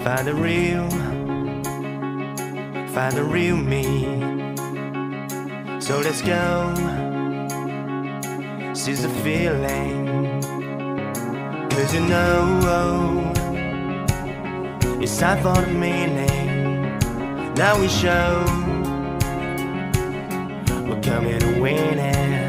Find the real me. So let's go, seize the feeling. Cause you know it's time for the meaning. Now we show we're coming to win it.